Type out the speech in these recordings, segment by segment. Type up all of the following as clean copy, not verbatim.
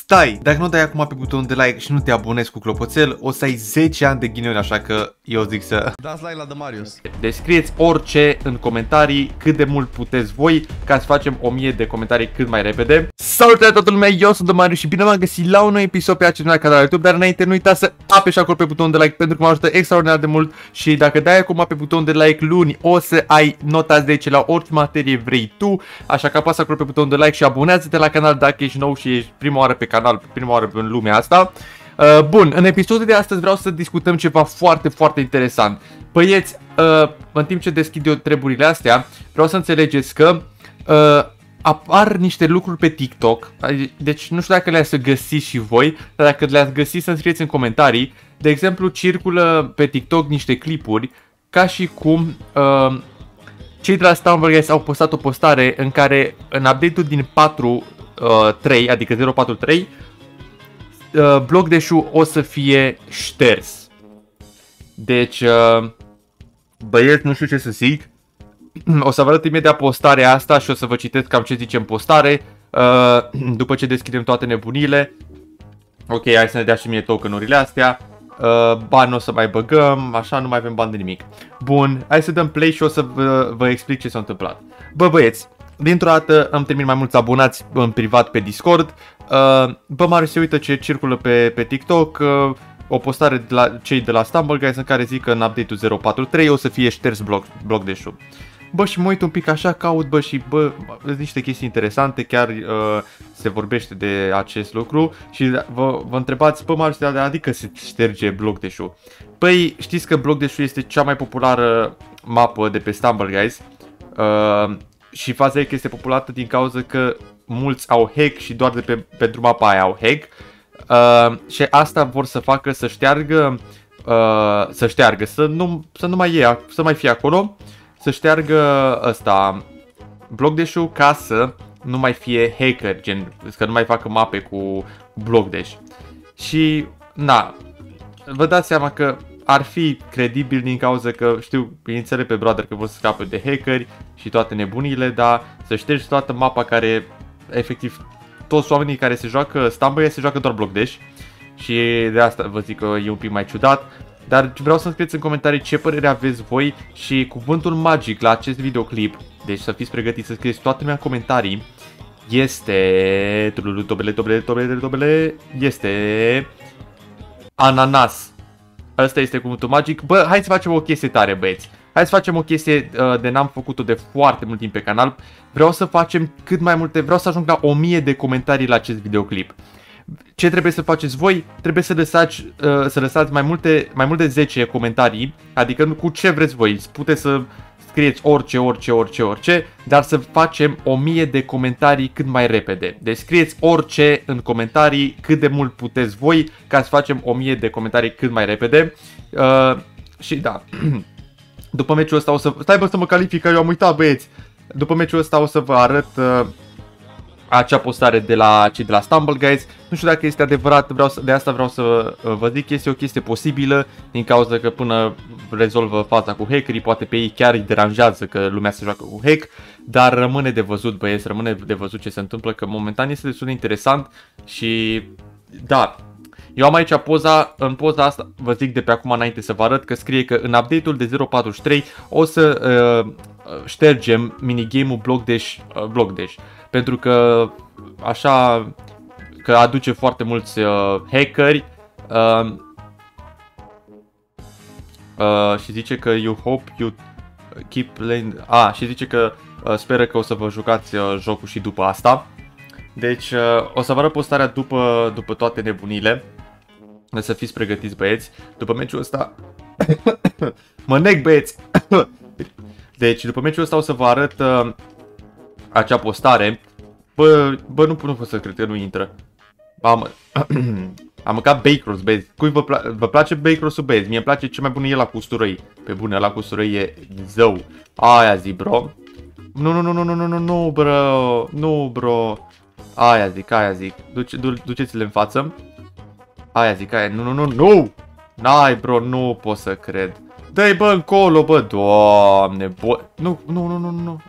stai! Dacă nu dai acum pe butonul de like și nu te abonezi cu clopoțel, o să ai 10 ani de ghinioni, așa că eu zic să... dați like la Demarius. Descrieți orice în comentarii, cât de mult puteți voi, ca să facem 1000 de comentarii cât mai repede. Salutare toată lumea, eu sunt Demarius și bine m-am găsit la un nou episod pe acest canal YouTube, dar înainte nu uita să apeși acolo pe butonul de like pentru că mă ajută extraordinar de mult și dacă dai acum pe butonul de like luni, o să ai nota 10 la orice materie vrei tu, așa că apasă acolo pe butonul de like și abonează-te la canal dacă ești nou și ești prima oară pe canal, prima oară în lumea asta. Bun, în episodul de astăzi vreau să discutăm ceva foarte interesant. Băieți, în timp ce deschid eu treburile astea, vreau să înțelegeți că apar niște lucruri pe TikTok. Deci nu știu dacă le-ați găsit și voi, dar dacă le-ați găsit să-mi scrieți în comentarii. De exemplu, circulă pe TikTok niște clipuri ca și cum cei de la Stumble Guys au postat o postare în care în update-ul din 4.3, adică 0.4.3, Block-Dash-ul o să fie șters. Deci, băieți, nu știu ce să zic. O să vă arăt imediat postarea asta și o să vă citesc cam ce zice în postare, după ce deschidem toate nebunile. Ok, hai să ne dea și mie token-urile astea. Bani o să mai băgăm, așa nu mai avem bani de nimic. Bun, hai să dăm play și o să vă explic ce s-a întâmplat. Bă, băieți, dintr-o dată îmi termin mai mulți abonați în privat pe Discord. Bă, Marius, se uită ce circulă pe TikTok, o postare de la cei de la Stumble Guys în care zic că în update-ul 0.4.3 o să fie șters Block-Dash-ul. Bă, și mă uit un pic așa, caut, bă, și bă, sunt niște chestii interesante, chiar se vorbește de acest lucru și vă întrebați, bă, Marius, adică se șterge Block-Dash-ul. Păi, știți că Block-Dash-ul este cea mai populară mapă de pe Stumble Guys și faza e că este populată din cauza că mulți au hack și doar pentru mapa aia au hack. Și asta vor să facă să șteargă, să nu mai fie acolo, să șteargă ăsta Block-Dash-ul ca să nu mai fie hacker, gen, să nu mai facă mape cu Block-Dash. Și, na, vă dați seama că ar fi credibil din cauza că știu, înțeleg pe brother că vor să scape de hackeri și toate nebunile, dar să ștergi toată mapa care, efectiv, toți oamenii care se joacă Stumble se joacă doar Block-Dash și de asta vă zic că e un pic mai ciudat. Dar vreau să-mi scrieți în comentarii ce părere aveți voi și cuvântul magic la acest videoclip, deci să fiți pregătiți să scrieți toată lumea în comentarii, este... este... ananas. Asta este cuvântul magic. Bă, hai să facem o chestie tare, băieți. Hai să facem o chestie de n-am făcut-o de foarte mult timp pe canal. Vreau să facem cât mai multe, vreau să ajung la 1000 de comentarii la acest videoclip. Ce trebuie să faceți voi? Trebuie să lăsați mai mult de 10 comentarii, adică cu ce vreți voi. Puteți să scrieți orice, dar să facem 1000 de comentarii cât mai repede. Deci scrieți orice în comentarii, cât de mult puteți voi, ca să facem 1000 de comentarii cât mai repede. Și da, după meciul ăsta o să... Stai, bă, să mă calific, eu am uitat, băieți. După meciul ăsta o să vă arăt acea postare de la cei de la Stumble Guys. Nu știu dacă este adevărat, de asta vreau să vă zic că este o chestie posibilă, din cauza că până rezolvă faza cu hackerii, poate pe ei chiar îi deranjează că lumea se joacă cu hack, dar rămâne de văzut, băieți, rămâne de văzut ce se întâmplă, că momentan este destul de interesant și da. Eu am aici poza, în poza asta vă zic de pe acum înainte să vă arăt că scrie că în update-ul de 0.43 o să ștergem minigame-ul Block-Dash. Pentru că așa că aduce foarte mulți hackeri și zice că you hope you keep playing. Și zice că speră că o să vă jucați jocul și după asta. Deci o să vă arăt postarea după toate nebunile. Să fiți pregătiți, băieți. După meciul ăsta mă nec, băieți. Deci după meciul ăsta o să vă arăt acea postare. Bă, nu pot să cred că nu intră. Am mâncat Bake-Roast, băieți. Cui vă place Bake-Roast-ul, băieți? Mie îmi place cel mai bun e la cu usturoi. Pe bune, la cu usturoi e zău. Aia zi, bro. Nu, bro. Nu, bro. Aia zic. Duceți-le în față. Aia zic, aia. Nu. N-ai, bro, nu pot să cred. Dă-i, bă, încolo, bă. Doamne, bă. Nu.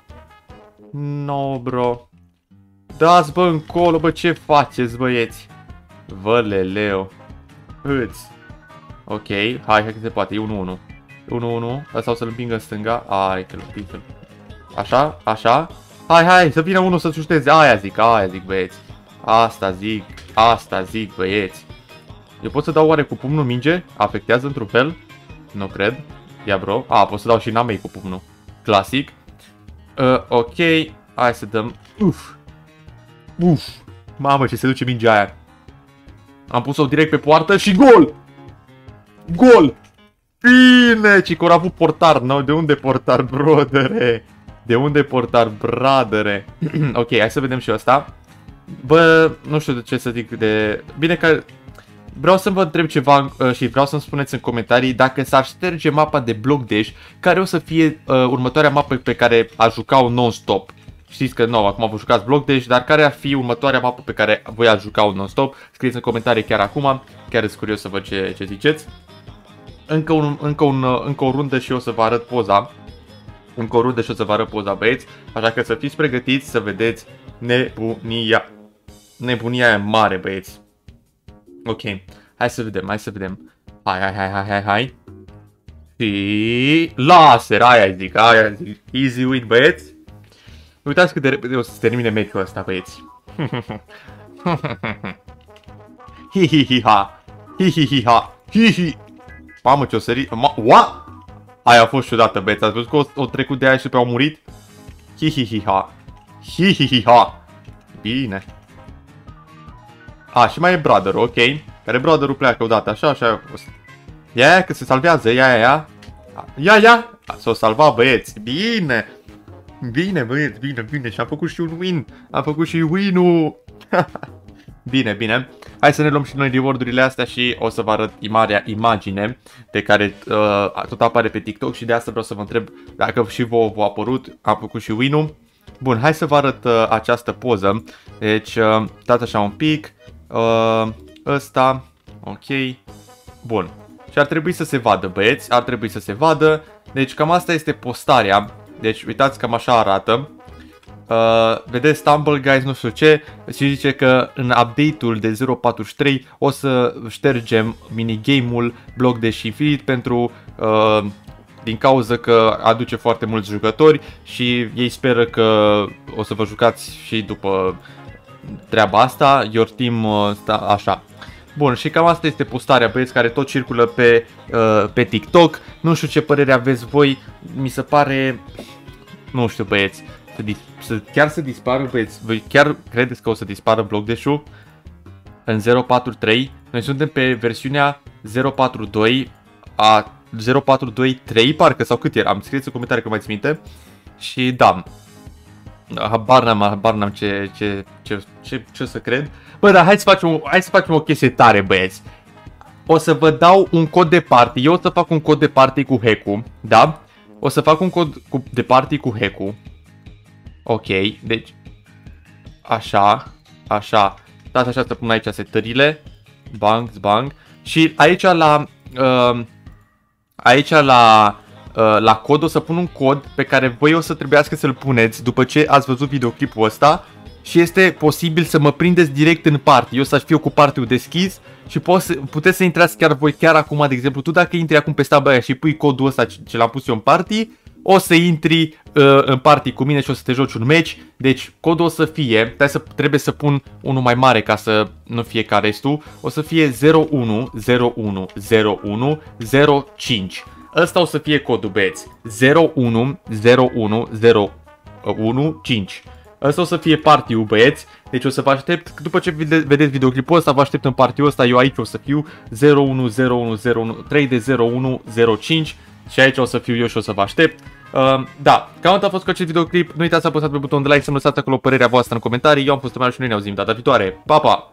No, bro. Dați, bă, încolo, bă, ce faceți, băieți? Văleleu. Îți. Ok, hai că se poate, e 1-1. 1-1, ăsta o să-l împingă în stânga. Ai, că l-a. Așa. Hai, să vină unul să șuteze. Aia zic, băieți. Asta zic, băieți. Eu pot să dau oare cu pumnul minge? Afectează într-un fel? Nu cred. Ia, bro. Pot să dau și n-am cu pumnul. Clasic. Ok, hai să dăm. Uf. Mamă, ce se duce mingea aia. Am pus-o direct pe poartă și gol! Gol! Bine! Ci că au avut portar. No, de unde portar, brodere? De unde portar, bradere? Ok, hai să vedem și asta. Bă, nu știu de ce să zic de... Bine că... Vreau să vă întreb ceva și vreau să-mi spuneți în comentarii dacă s-ar șterge mapa de Block Dash, care o să fie următoarea mapă pe care a jucat-o non-stop. Știți că nu, acum vă jucați Block Dash, dar care ar fi următoarea mapă pe care voi ați jucat-o non-stop? Scrieți în comentarii chiar acum, chiar sunt curios să văd ce ziceți. Încă o rundă și o să vă arăt poza. Încă o rundă și o să vă arăt poza, băieți. Așa că să fiți pregătiți să vedeți nebunia. Nebunia e mare, băieți. Ok, hai să vedem. Hai. Și... laser, aia zic. Easy win, băieți. Uitați cât de repede o să se termine meciul ăsta, băieți. Hihihiha. Mamă, ce-o sărit. What? Aia a fost ciudată, băieți. Ați văzut că o trecut de aia și pe au murit? Hihihiha. Bine. Și mai e brother, ok. Care brotherul pleacă odată, așa a fost. Ia, că se salvează, ia. S-o salvat, băieți. Bine, băieți, bine. Și am făcut și un win. Am făcut și win-ul. Bine. Hai să ne luăm și noi reward-urile astea și o să vă arăt imagine pe care tot apare pe TikTok și de asta vreau să vă întreb dacă și vouă v-a apărut. Am făcut și win-ul. Bun, hai să vă arăt această poză. Deci, dați așa un pic. Ăsta. Ok. Bun. Și ar trebui să se vadă, băieți. Ar trebui să se vadă. Deci cam asta este postarea. Deci uitați, cam așa arată. Vedeți Stumble Guys, nu știu ce. Și zice că în update-ul de 0.43 o să ștergem minigame-ul Block Dash Infinite pentru... din cauza că aduce foarte mulți jucători și ei speră că o să vă jucați și după treaba asta. Your team, așa. Bun, și cam asta este postarea, băieți, care tot circulă pe TikTok. Nu știu ce părere aveți voi, mi se pare, nu știu, băieți, chiar să dispară, băieți, voi chiar credeți că o să dispară Block Dash-ul în 0.43? Noi suntem pe versiunea 0.42 a 0.42.3 parcă, sau cât era, am scris în comentarii că mai ți minte. Și da, habar n-am ce să cred. Bă, dar hai să facem o chestie tare, băieți. O să vă dau un cod de party. Eu o să fac un cod de party cu hack-ul, da? O să fac un cod de party cu hack-ul. Ok, deci așa. Dați așa să pun aici setările. Bang. Și aici la cod o să pun un cod pe care voi o să trebuiască să-l puneți după ce ați văzut videoclipul ăsta. Și este posibil să mă prindeți direct în party. Eu să fiu cu party-ul deschis și puteți să intrați chiar voi, chiar acum, de exemplu. Tu dacă intri acum pe staba aia și pui codul ăsta ce l-am pus eu în party, o să intri în party cu mine și o să te joci un match. Deci codul o să fie, trebuie să pun unul mai mare ca să nu fie ca restul. O să fie 01010105. Ăsta o să fie codul, băieți. 01010115. Ăsta o să fie party-ul, băieți. Deci o să vă aștept, după ce vedeți videoclipul ăsta, vă aștept în party-ul ăsta. Eu aici o să fiu 010103 și aici o să fiu eu și o să vă aștept. Da, cam atât a fost cu acest videoclip. Nu uitați să apăsați pe butonul de like, să-mi lăsați acolo părerea voastră în comentarii. Eu am fost Tomaș și noi ne auzim data viitoare. Pa, pa!